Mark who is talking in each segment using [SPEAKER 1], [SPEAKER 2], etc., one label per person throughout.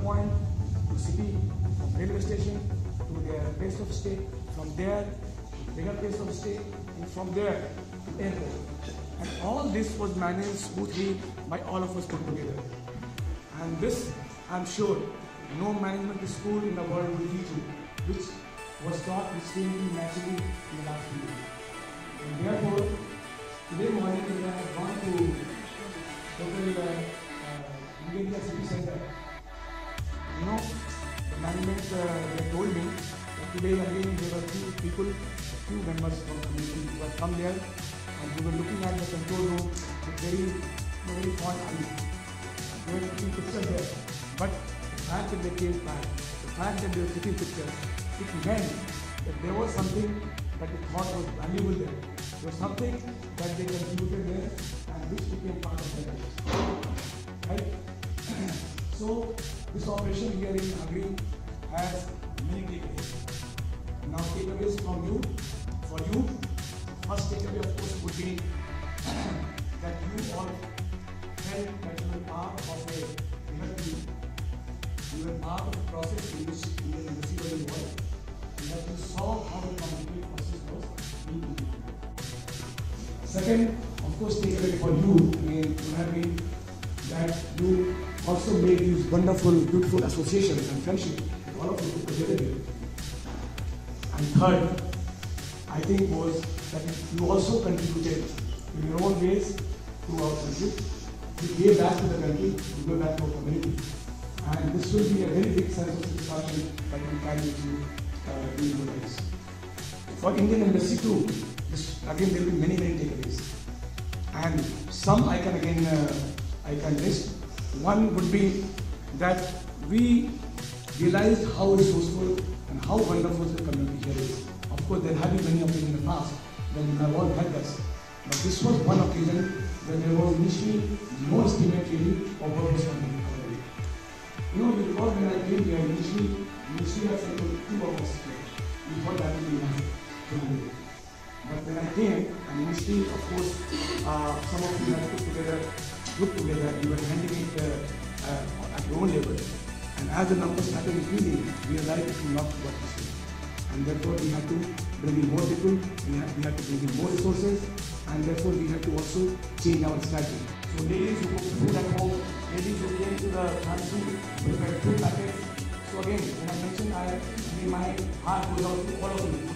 [SPEAKER 1] point to city, from railway station to their place of stay, from there to bigger place of stay, and from there to airport. And all this was managed smoothly by all of us put together. And this, I'm sure, no management school in the world will teach you, which was taught, which came to naturally in the last few years. And therefore, today morning when I have gone to local India city center, you know, the management they told me that today again there were few members from the community who had come there, and we were looking at the control room with very fond eyes. They were taking pictures there, but the fact that they came back, the fact that they were taking pictures, it meant that there was something that they thought was valuable there. There was something that they contributed there and which became part of their life. Right? So this operation here in Hungary has many takeaways. Now takeaways from you, for you, first takeaway of course would be that you all felt that you were part of a bigger team. You were part of a process in which Indian embassy was involved, and that you saw how the complete process was being implemented. Second, of course, takeaway for you would have been that you also made these wonderful, beautiful associations and friendships with all of you together here. And third, I think was that you also contributed in your own ways to our country. You gave back to the country, you gave back to our community. And this will be a very big sense of satisfaction that we carry with you during your lives. For Indian Embassy too, again there will be many takeaways. And some I can list. One would be that we realized how resourceful and how wonderful the community here is. Of course, there have been many occasions in the past when you have all helped us. But this was one occasion when there was initially no estimate really of what was coming. You know, because when I came here initially had sent two of us here. We thought that would be enough to handle it. But when I came, and initially, of course, some of you had grouped together, you were handling it at your own level. And as the numbers started increasing, we realized it will not work this way. And therefore, we had to bring in more people, we had to bring in more resources, and therefore, we had to also change our strategy. So ladies who cooked food at home, ladies who came to the pantry, prepared food packets. So again, when I mentioned, my heart goes out to all of you.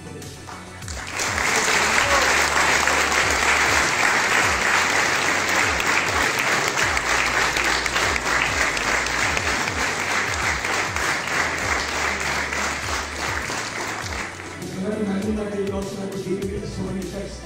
[SPEAKER 1] So many texts.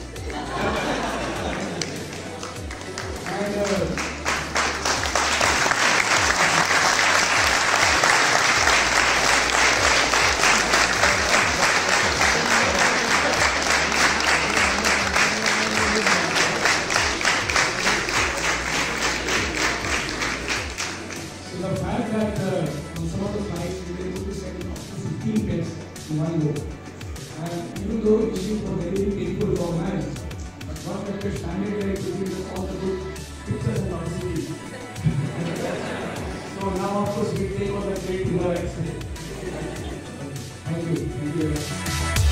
[SPEAKER 1] So the fact that on some of the flights we were able to send up to 15 pets in one go. And even though issues were very painful to organize, but what kept us standing there to give us all the good pictures and publicity. So now, of course, we take all the credit to our expert. Thank you. Thank you very much.